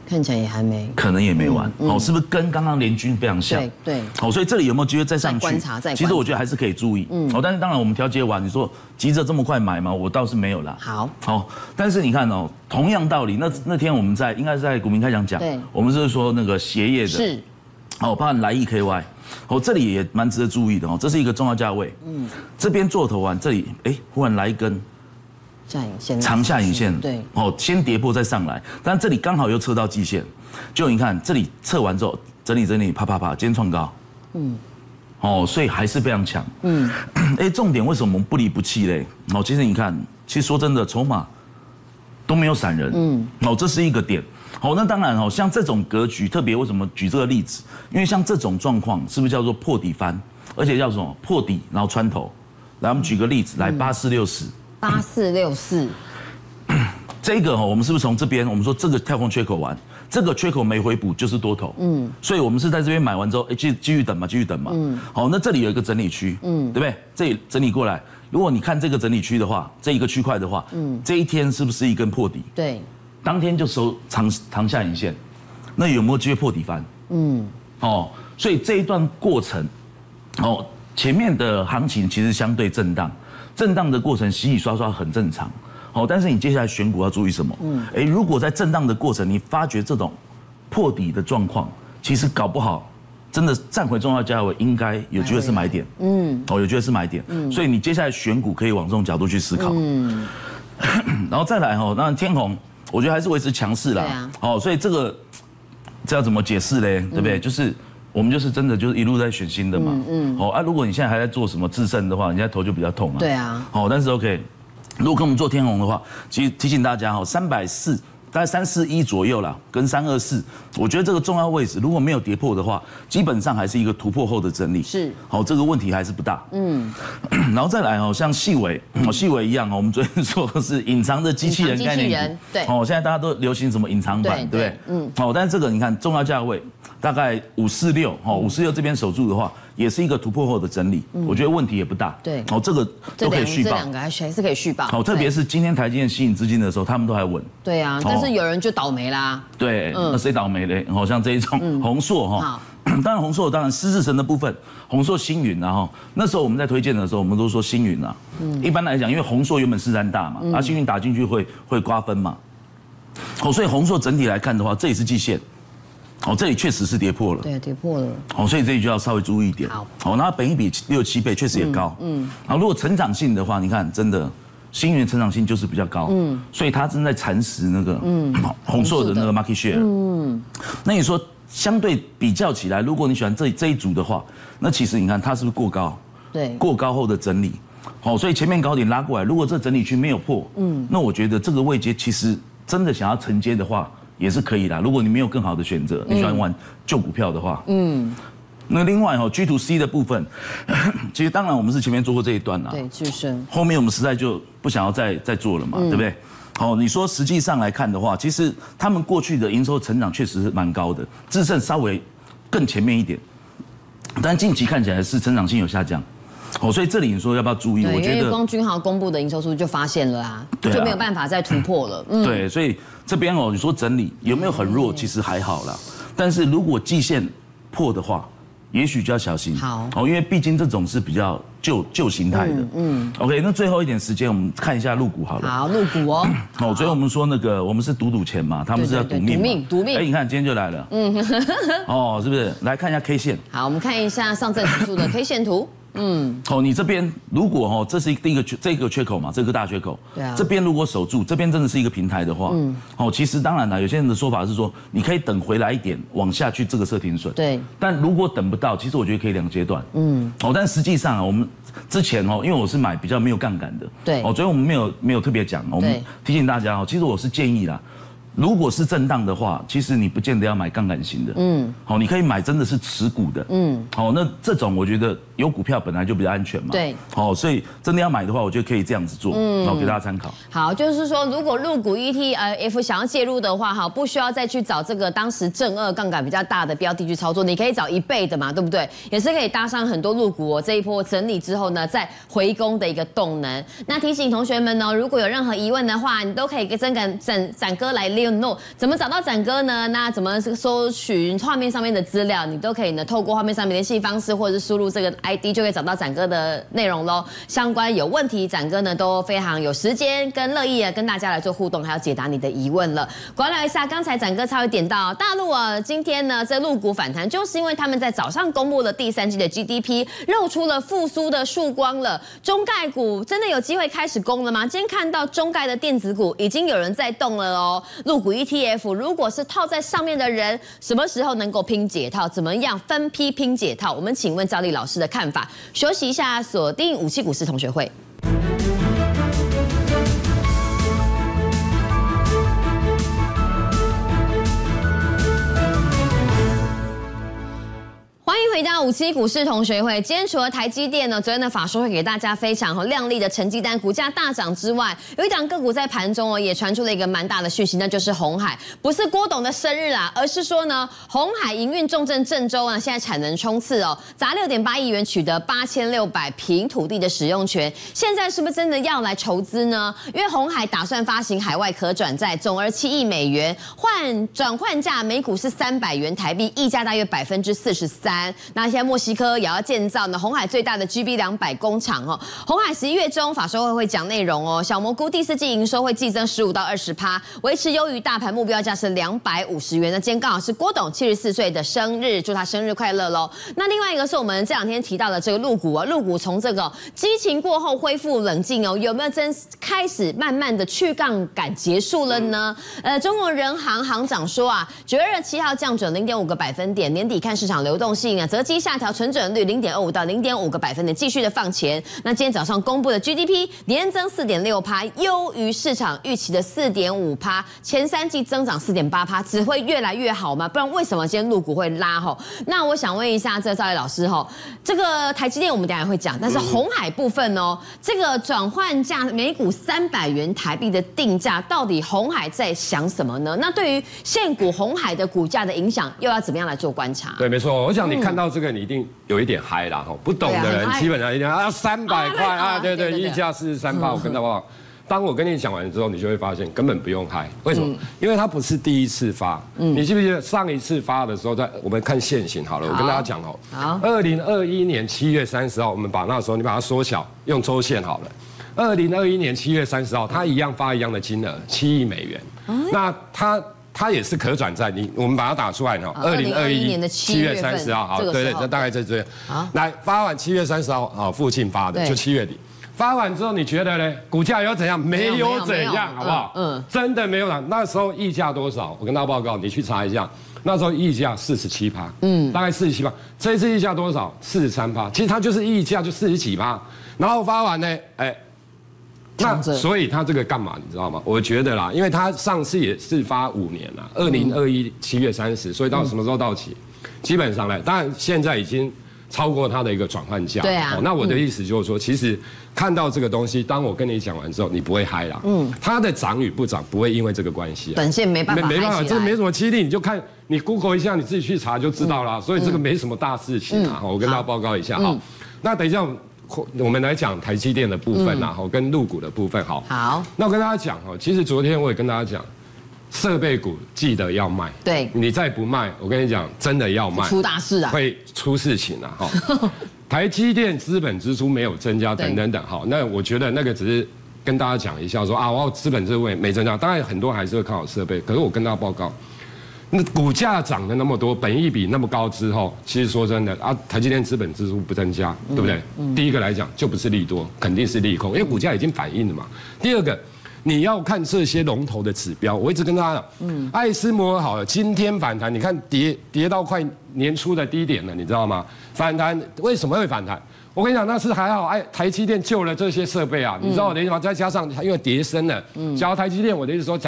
看起来也还没， 可能也没完，哦，是不是跟刚刚联军非常像？ 对对， 好，所以这里有没有机会再上去？ 观察再观察， 其实我觉得还是可以注意，嗯，哦，但是当然我们调节完，你说急着这么快买吗？我倒是没有啦。 好， 好，但是你看哦，同样道理，那那天我们在应该是在股民开讲讲， 对， 我们是说那个鞋业的， 是， 哦，包含来益 K Y， 哦，这里也蛮值得注意的哦，这是一个重要价位，嗯，这边做头完，这里哎，忽然来一根。 下影线， 长下影线， 对， 哦，先跌破再上来，但这里刚好又测到季线，就你看这里测完之后整理整理，啪啪啪，今天创高，嗯，哦，所以还是非常强，嗯，哎，重点为什么我们不离不弃嘞？哦，其实你看，其实说真的，筹码都没有闪人，嗯，哦，这是一个点，好，那当然哦，像这种格局，特别为什么举这个例子？因为像这种状况，是不是叫做破底翻，而且叫什么破底然后穿头？来，我们举个例子，来八四六十。 八四六四， 这个哈，我们是不是从这边？我们说这个跳空缺口完，这个缺口没回补就是多头，嗯，所以我们是在这边买完之后，哎，继继续等嘛，继续等嘛，嗯，好，那这里有一个整理区，嗯，对不对？这里整理过来，如果你看这个整理区的话，这一个区块的话，嗯，这一天是不是一根破底？ 对， 当天就收长长下影线，那有没有机会破底翻？嗯，哦，所以这一段过程，哦，前面的行情其实相对震荡。震荡的过程洗洗刷刷很正常，好，但是你接下来选股要注意什么？嗯，哎，如果在震荡的过程你发觉这种破底的状况，其实搞不好真的站回重要价位，应该有机会是买点，嗯，哦，有机会是买点，嗯，所以你接下来选股可以往这种角度去思考，嗯，然后再来哈，那天虹我觉得还是维持强势啦，对啊，好，所以这个这要怎么解释嘞？对不对？就是。我们就是真的就是一路在选新的嘛，嗯，哦啊，如果你现在还在做什么制胜的话，你现在头就比较痛啊。 对啊。 好，但是 OK， 如果跟我们做天虹的话，其实提醒大家哈，三百四大概三四一左右啦，跟三二四，我觉得这个重要位置如果没有跌破的话，基本上还是一个突破后的整理。是。好，这个问题还是不大。嗯。然后再来哦，像细微，哦细微一样哦，我们昨天说的是隐藏的机器人概念股。对。哦，现在大家都流行什么隐藏版，对不对？嗯。好，但是这个你看重要价位。大概五四六，哦，五四六这边守住的话，也是一个突破后的整理，我觉得问题也不大。对，哦，这个都可以续报， 这两个还还是可以续报。 好，特别是今天台积电吸引资金的时候，他们都还稳。 对啊，但是有人就倒霉啦。 对，那谁倒霉嘞？好像这一种宏硕哈，当然宏硕当然狮子神的部分，宏硕星云啊哈，那时候我们在推荐的时候，我们都说星云啊，一般来讲，因为宏硕原本市占大嘛，啊星云打进去会会瓜分嘛，好，所以宏硕整体来看的话，这也是季线。哦，这里确实是跌破了， 对，跌破了。 哦，所以这里就要稍微注意一点。好，好，那本益比六七倍确实也高。嗯，然后如果成长性的话，你看真的，星云成长性就是比较高。嗯，所以它正在蚕食那个嗯宏硕的那个 market share。嗯，那你说相对比较起来，如果你喜欢这这一组的话，那其实你看它是不是过高？对，过高后的整理。好，所以前面高点拉过来，如果这整理区没有破，嗯，那我觉得这个位阶其实真的想要承接的话。也是可以啦，如果你没有更好的选择，你喜欢玩旧股票的话，嗯，那另外哈 G to C 的部分，其实当然我们是前面做过这一段啦， 对，智胜， 后面我们实在就不想要再再做了嘛，对不对？好，你说实际上来看的话，其实他们过去的营收成长确实是蛮高的，智胜稍微更前面一点，但近期看起来是成长性有下降。哦，所以这里你说要不要注意？ 我觉得因为光君豪公布的营收数就发现了啊，就没有办法再突破了。嗯， 对，所以这边哦，你说整理有没有很弱？其实还好啦，但是如果季线破的话，也许就要小心。好，哦，因为毕竟这种是比较旧旧形态的。嗯 ，OK， 那最后一点时间，我们看一下陆股好了。 好，陆股哦。 好，所以我们说那个我们是赌赌钱嘛，他们是要赌命。赌命， 赌命。 哎，你看今天就来了。嗯，哦，是不是？来看一下 K 线。 好，我们看一下上证指数的 K 线图。嗯， 哦，你这边如果哦，这是第一个缺这个缺口嘛，这个大缺口，对啊，这边如果守住，这边真的是一个平台的话，嗯，哦，其实当然了，有些人的说法是说，你可以等回来一点，往下去这个设停损，对，但如果等不到，其实我觉得可以两阶段，嗯，哦，但实际上啊，我们之前哦，因为我是买比较没有杠杆的，对，哦，所以我们没有没有特别讲，我们提醒大家哦，其实我是建议啦。如果是震荡的话，其实你不见得要买杠杆型的，嗯，好，你可以买真的是持股的，嗯，好，那这种我觉得有股票本来就比较安全嘛。 对。 好，所以真的要买的话，我觉得可以这样子做，嗯，好，给大家参考。 好，就是说，如果入股 E T F 想要介入的话，哈，不需要再去找这个当时正二杠杆比较大的标的去操作，你可以找一倍的嘛，对不对？也是可以搭上很多入股哦，这一波整理之后呢，再回攻的一个动能。那提醒同学们呢，如果有任何疑问的话，你都可以跟真敢展展哥来联络。怎么找到展哥呢？那怎么搜寻画面上面的资料，你都可以呢，透过画面上面联系方式，或者是输入这个 I D 就可以找到展哥的内容喽。相关有问题，展哥呢都非常有时间跟乐意啊跟大家来做互动，还要解答你的疑问了。关聊一下，刚才展哥稍微点到大陆啊，今天呢这陆股反弹，就是因为他们在早上公布了第三季的 G D P， 露出了复苏的曙光了。中概股真的有机会开始攻了吗？今天看到中概的电子股已经有人在动了哦。陆股 E T F 如果是套在上面的人，什么时候能够拼解套？怎么样分批拼解套？我们请问赵丽老师的看法。休息一下，锁定五七股市同学会。欢迎回到五七股市同学会。今天除了台积电呢，昨天的法说会给大家非常亮丽的成绩单，股价大涨之外，有一档个股在盘中哦也传出了一个蛮大的讯息，那就是鸿海。不是郭董的生日啦，而是说呢，鸿海营运重镇郑州啊，现在产能冲刺哦，砸六点八亿元取得八千六百坪土地的使用权，现在是不是真的要来筹资呢？因为鸿海打算发行海外可转债，总额七亿美元，换转换价每股是三百元台币，溢价大约百分之四十三。那现在墨西哥也要建造呢，鸿海最大的 G B 两百工厂哦。鸿海十一月中法说会会讲内容哦，小蘑菇第四季营收会季增十五到二十趴，维持优于大盘，目标价是两百五十元。那今天刚好是郭董七十四岁的生日，祝他生日快乐喽。那另外一个是我们这两天提到的这个陆股啊，陆股从这个激情过后恢复冷静哦，有没有真开始慢慢的去杠杆结束了呢？呃，中国人行行长说啊，九月二十七号降准零点五个百分点，年底看市场流动性。择机下调存准率零点二五到零点五个百分点，继续的放钱。那今天早上公布的 G D P 年增四点六趴，优于市场预期的四点五趴，前三季增长四点八趴，只会越来越好吗？不然为什么今天陆股会拉吼？那我想问一下这赵丽老师吼，这个台积电我们等一下会讲，但是鸿海部分哦，这个转换价每股三百元台币的定价，到底鸿海在想什么呢？那对于现股鸿海的股价的影响，又要怎么样来做观察？ 对，没错，我想你看到这个，你一定有一点嗨啦，不懂的人基本上一定啊三百块啊，对对，溢价四十三趴，我跟他报。当我跟你讲完之后，你就会发现根本不用嗨，为什么？因为它不是第一次发，你记不记得上一次发的时候，在我们看现行好了，我跟大家讲哦，二零二一年七月三十号，我们把那时候你把它缩小，用周线好了。二零二一年七月三十号，它一样发一样的金额，七亿美元。那它。它也是可转债，你我们把它打出来哈。二零二一年的七月三十号，好，对对，这大概在这。来发完七月三十号，好，附近发的，就七月底。发完之后，你觉得呢？股价有怎样？没有怎样，好不好？嗯，真的没有啦。那时候溢价多少？我跟大家报告，你去查一下。那时候溢价四十七趴，嗯，大概四十七趴。这一次溢价多少？四十三趴。其实它就是溢价就四十几趴。然后发完呢，哎。那所以他这个干嘛你知道吗？我觉得啦，因为他上次也是发五年啦，二零二一七月三十，所以到什么时候到期？基本上呢，当然现在已经超过它的一个转换价。 对啊。 那我的意思就是说，其实看到这个东西，当我跟你讲完之后，你不会嗨啦。嗯。它的涨与不涨不会因为这个关系啊。 短线没办法。 没办法，这没什么激励，你就看你 Google 一下，你自己去查就知道啦。所以这个没什么大事情啊。我跟大家报告一下哈。那等一下。我们来讲台积电的部分啦，好，跟陆股的部分，好。 好。 那我跟大家讲哦，其实昨天我也跟大家讲，设备股记得要卖。 对。 你再不卖，我跟你讲，真的要卖， 出大事啊， 会出事情啊！哈。台积电资本支出没有增加，等等等，好，那我觉得那个只是跟大家讲一下，说啊，我资本支出没增加，当然很多还是会看好设备，可是我跟大家报告。那股价涨了那么多，本益比那么高之后，其实说真的啊，台积电资本支出不增加，对不对？嗯、第一个来讲就不是利多，肯定是利空，因为股价已经反映了嘛。第二个，你要看这些龙头的指标，我一直跟大家讲，嗯，艾斯摩尔好了，今天反弹，你看跌跌到快年初的低点了，你知道吗？反弹为什么会反弹？我跟你讲，那是还好，哎，台积电救了这些设备啊，你知道我的意思吗？再加上因为跌升了，嗯，假如台积电，我的意思说，假如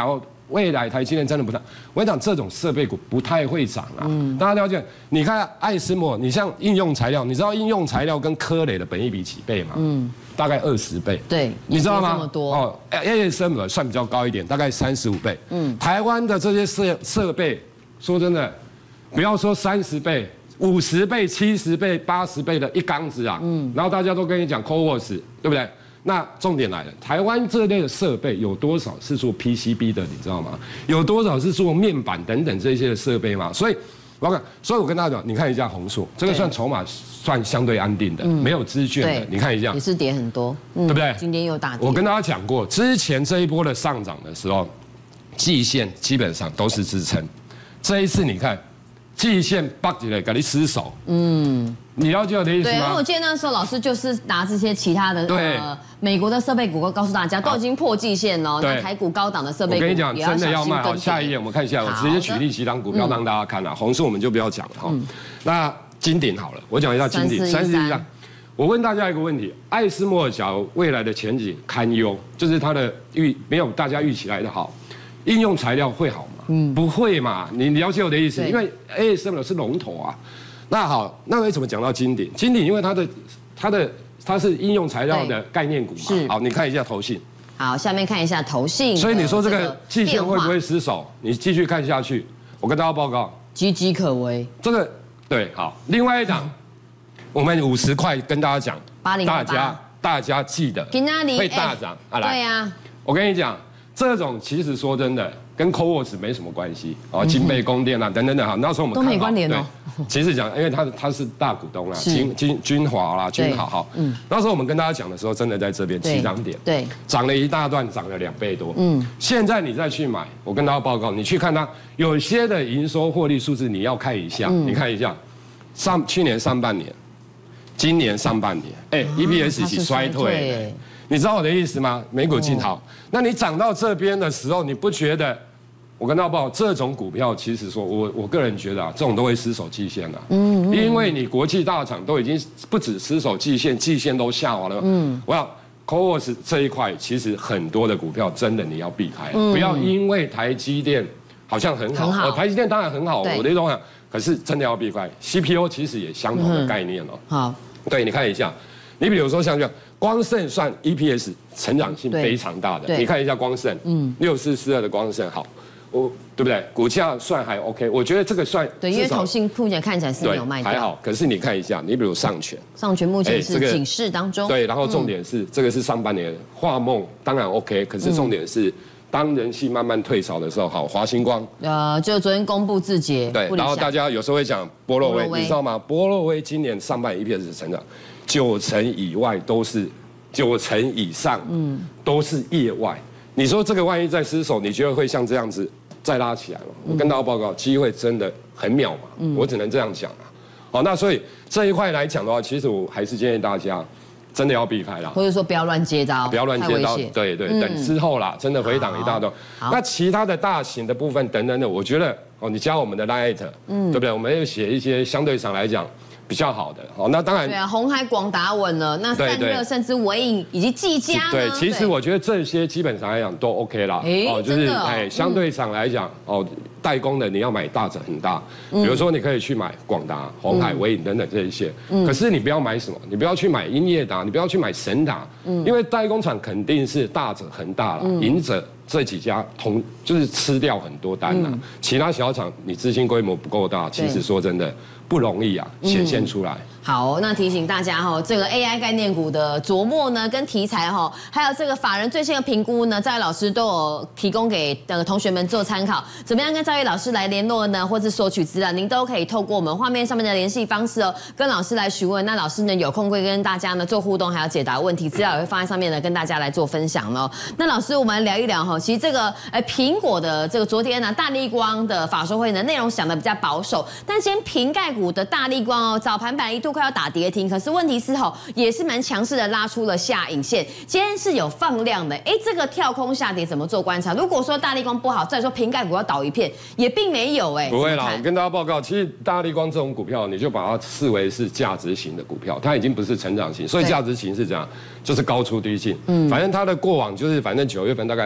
未来台积电真的不大。我跟你讲，这种设备股不太会涨啊。嗯，大家了解？你看艾斯摩，你像应用材料，你知道应用材料跟科磊的本益比几倍吗？嗯，大概二十倍。 对， 你知道吗？ 这么多哦 ，A S M 算比较高一点，大概三十五倍。嗯，台湾的这些设设备，说真的，不要说三十倍。五十倍、七十倍、八十倍的一缸子啊，嗯，然后大家都跟你讲 CoWoS， 对不对？那重点来了，台湾这类的设备有多少是做 P C B 的，你知道吗？有多少是做面板等等这些的设备嘛？所以，我要看，所以我跟大家讲，你看一下宏硕，这个算筹码算相对安定的，没有资券的，你看一下， 也是跌很多， 对不对？ 今天又大跌。 我跟大家讲过，之前这一波的上涨的时候，季线基本上都是支撑，这一次你看。季线拔起来，给你失手。嗯，你了解我的意思吗？ 对，因为我记得那时候老师就是拿这些其他的呃美国的设备股，告诉大家都已经破季线了。那台股高档的设备股， 我跟你讲，真的要卖。好，下一页我们看一下，我直接举例几档股票让大家看了。红色我们就不要讲了哈。那金鼎好了，我讲一下金鼎三十一张。我问大家一个问题：艾斯摩尔假如未来的前景堪忧，就是它的预没有大家预期来的好，应用材料会好吗？嗯，不会嘛？你了解我的意思？因为 A S M L 是龙头啊。那好，那为什么讲到金鼎？金鼎因为它的它的它是应用材料的概念股嘛。是。好，你看一下投信。好， 下面看一下投信。 所以你说这个季线会不会失守？你继续看下去，我跟大家报告， 岌岌可危。 这个对，好。另外一档，我们五十块跟大家讲，大家大家记得会大涨啊！来， 对呀。 我跟你讲，这种其实说真的。跟 CoWoS 没什么关系啊，金贝供电啊等等等哈，那时候我们都没关联哦。 其实讲，因为他他是大股东啦，金金君华啦，君豪哈。嗯。那时候我们跟大家讲的时候，真的在这边起涨点，对，涨了一大段，涨了两倍多。嗯。现在你再去买，我跟大家报告，你去看它有些的营收获利数字，你要看一下，你看一下，上去年上半年，今年上半年，哎 ，E P S 起衰退，你知道我的意思吗？美股进好，那你涨到这边的时候，你不觉得？我跟大家报，这种股票其实说，我我个人觉得啊，这种都会失守季线的。嗯，因为你国际大厂都已经不止失守季线，季线都下完了。嗯，我要 CoWoS 这一块，其实很多的股票真的你要避开，不要因为台积电好像很好，台积电当然很好，我的种想，可是真的要避开。C P U 其实也相同的概念哦。好，对，你看一下，你比如说像这样。光盛算 E P S 成长性非常大的，你看一下光盛，嗯，六四四二的光盛好，我对不对？股价算还 OK， 我觉得这个算对，因为投信目前看起来是没有卖掉， 还好。可是你看一下，你比如上权， 上权目前是警示当中， 对，然后重点是这个是上半年画梦，当然 OK， 可是重点是当人气慢慢退潮的时候，好，华星光， 呃，就昨天公布自结， 对，然后大家有时候会讲波若威，你知道吗？波若威今年上半年 E P S 成长。九成以外都是，九成以上，嗯，都是业外。你说这个万一再失手，你觉得会像这样子再拉起来吗？我跟大家报告，机会真的很渺茫，我只能这样讲啊。好，那所以这一块来讲的话，其实我还是建议大家真的要避开啦， 或者说不要乱接招， 不要乱接招，对对，等之后啦，真的回档一大段。那其他的大型的部分等等的，我觉得哦，你加我们的 Lite， 嗯，对不对？我们要写一些相对上来讲。比较好的，好，那当然对啊，鸿海广达稳了，那散热甚至微影以及技嘉对，其实我觉得这些基本上来讲都 OK 啦， 哦， 就是哎，相对上来讲，哦，代工的你要买大者很大，比如说你可以去买广达、鸿海、微影等等这一些，可是你不要买什么，你不要去买英业达，你不要去买神达，因为代工厂肯定是大者恒大了，赢者。这几家同就是吃掉很多单呐、啊，嗯、其他小厂你资金规模不够大，其实说真的不容易啊，显现出来。 嗯、好，那提醒大家哈，这个 A I 概念股的琢磨呢，跟题材哈，还有这个法人最新的评估呢，赵毅老师都有提供给呃同学们做参考。怎么样跟赵毅老师来联络呢？或是索取资料，您都可以透过我们画面上面的联系方式哦，跟老师来询问。那老师呢有空会跟大家呢做互动，还要解答问题，资料也会放在上面呢，跟大家来做分享哦。那老师，我们聊一聊哈。其实这个，哎，苹果的这个昨天呢，大立光的法说会呢，内容想的比较保守，但今天瓶盖股的大立光哦，早盘板一度快要打跌停，可是问题是吼，也是蛮强势的，拉出了下影线，今天是有放量的，哎，这个跳空下跌怎么做观察？如果说大立光不好，再说瓶盖股要倒一片，也并没有哎， 不会啦，我跟大家报告，其实大立光这种股票，你就把它视为是价值型的股票，它已经不是成长型，所以价值型是这样，就是高出低进，嗯，反正它的过往就是反正九月份大概新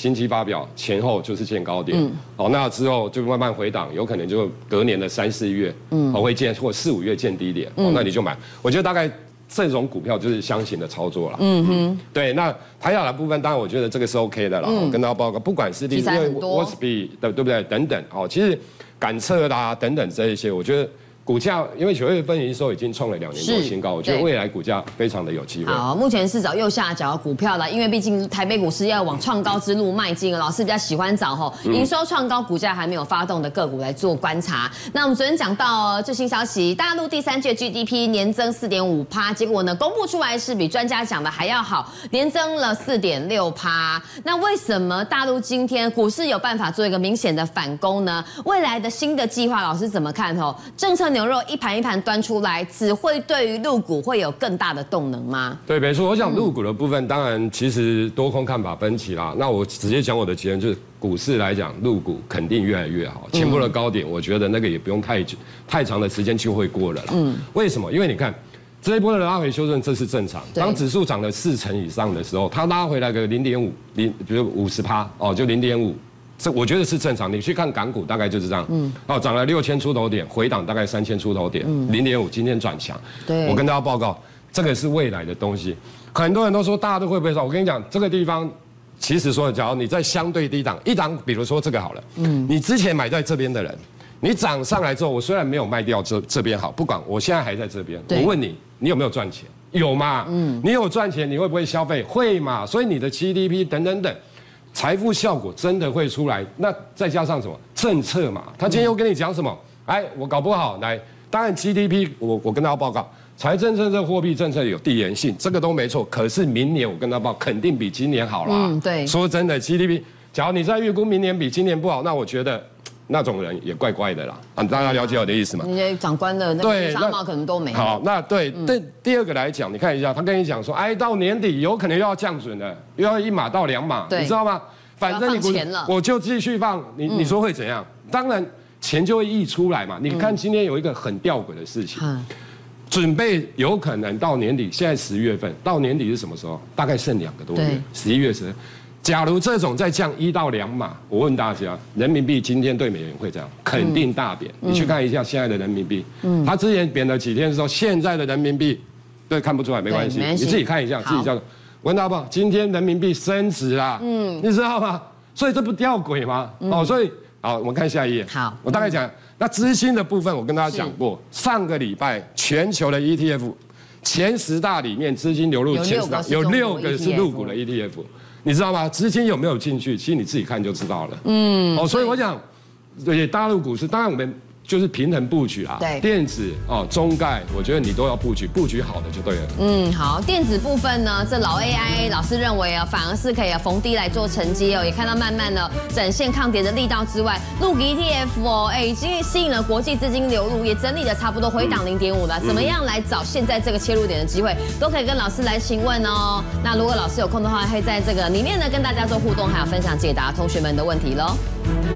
新机发表前后就是见高点，嗯，哦，那之后就慢慢回档，有可能就隔年的三四月，嗯，哦会见或四五月见低点，哦，那你就买。我觉得大概这种股票就是箱型的操作了，嗯哼，对。那台亚的部分，当然我觉得这个是 OK 的啦，我跟大家报告，不管是因为 W S B 的对不对等等，哦，其实感测啦等等这一些，我觉得。股价因为九月份营收已经创了两年多新高，我觉得未来股价非常的有机会。 好，目前是找右下角的股票啦，因为毕竟台北股市要往创高之路迈进，老师比较喜欢找吼营收创高、股价还没有发动的个股来做观察。那我们昨天讲到最新消息，大陆第三季 G D P 年增 四点五趴，结果呢公布出来是比专家讲的还要好，年增了 四点六趴。那为什么大陆今天股市有办法做一个明显的反攻呢？未来的新的计划，老师怎么看吼？政策牛肉一盘一盘端出来，只会对于陆股会有更大的动能吗？ 对，没错。我想陆股的部分，当然其实多空看法分歧啦。那我直接讲我的结论，就是股市来讲，陆股肯定越来越好。前波的高点，我觉得那个也不用太太长的时间就会过了啦。嗯，为什么？因为你看这一波的拉回修正，这是正常。当指数涨了四成以上的时候，它拉回来个零点五零，比如五十趴哦，就零点五。这我觉得是正常，你去看港股大概就是这样，嗯，哦，涨了六千出头点，回档大概三千出头点，零点五，今天转强。对，我跟大家报告，这个是未来的东西。很多人都说大家都会不会说，我跟你讲，这个地方其实说，假如你在相对低档，一档，比如说这个好了，嗯，你之前买在这边的人，你涨上来之后，我虽然没有卖掉这这边好，不管，我现在还在这边，我问你，你有没有赚钱？有嘛？嗯，你有赚钱，你会不会消费？会嘛？所以你的 G D P 等等等。财富效果真的会出来，那再加上什么政策嘛？他今天又跟你讲什么？哎，我搞不好来，当然 G D P， 我我跟大家报告，财政政策、货币政策有递延性，这个都没错。可是明年我跟大家报，肯定比今年好啦。嗯，对。说真的 ，G D P， 假如你在预估明年比今年不好，那我觉得那种人也怪怪的啦。啊，大家了解我的意思吗？ 那些长官的那个纱帽可能都没。 好，那对，对，第二个来讲，你看一下，他跟你讲说，哎，到年底有可能又要降准了，又要一码到两码，你知道吗？反正你我就继续放，你你说会怎样？当然钱就会溢出来嘛。你看今天有一个很吊诡的事情，准备有可能到年底，现在十月份，到年底是什么时候？大概剩两个多月，十一月十。假如这种再降一到两码，我问大家，人民币今天对美元会这样？肯定大贬。你去看一下现在的人民币，它之前贬了几天之后，现在的人民币，对，看不出来没关系，你自己看一下，自己叫。文大宝，今天人民币升值啦，嗯，你知道吗？所以这不吊诡吗？嗯、哦，所以好，我们看下一页。好，我大概讲，那资金的部分，我跟大家讲过，上个礼拜全球的 E T F 前十大里面资金流入前十大有六个是入股的 E T F， 你知道吗？资金有没有进去？其实你自己看就知道了。嗯，哦，所以我讲，对大陆股市，当然我们。就是平衡布局啊，对，电子哦，中概，我觉得你都要布局，布局好的就对了。 嗯，好，电子部分呢，这老 A I 老师认为啊，反而是可以逢低来做承接哦，也看到慢慢的展现抗跌的力道之外，陆股 E T F 哦，哎，已经吸引了国际资金流入，也整理的差不多回档零点五了。怎么样来找现在这个切入点的机会，都可以跟老师来询问哦。那如果老师有空的话，会在这个里面呢跟大家做互动，还有分享解答同学们的问题喽。